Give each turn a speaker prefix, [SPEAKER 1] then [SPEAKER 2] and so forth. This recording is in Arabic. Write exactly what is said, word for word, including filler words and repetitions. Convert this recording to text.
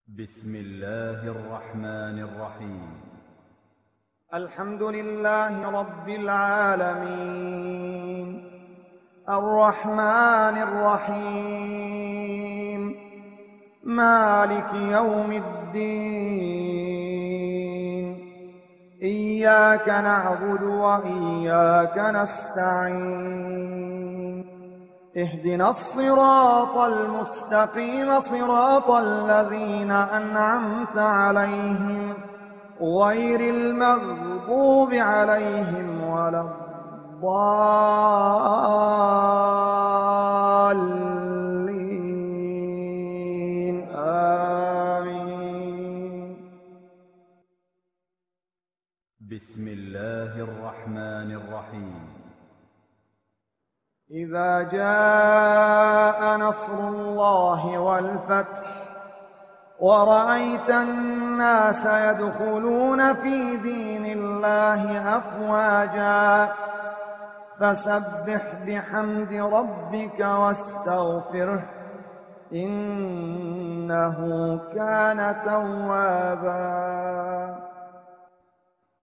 [SPEAKER 1] بسم الله الرحمن الرحيم.
[SPEAKER 2] الحمد لله رب العالمين الرحمن الرحيم مالك يوم الدين إياك نعبد وإياك نستعين اهدنا الصراط المستقيم صراط الذين أنعمت عليهم غير المغضوب عليهم ولا الضالين آمين.
[SPEAKER 1] بسم الله الرحمن الرحيم.
[SPEAKER 2] إذا جاء نصر الله والفتح ورأيت الناس يدخلون في دين الله أفواجا فسبح بحمد ربك واستغفره إنه كان توابا.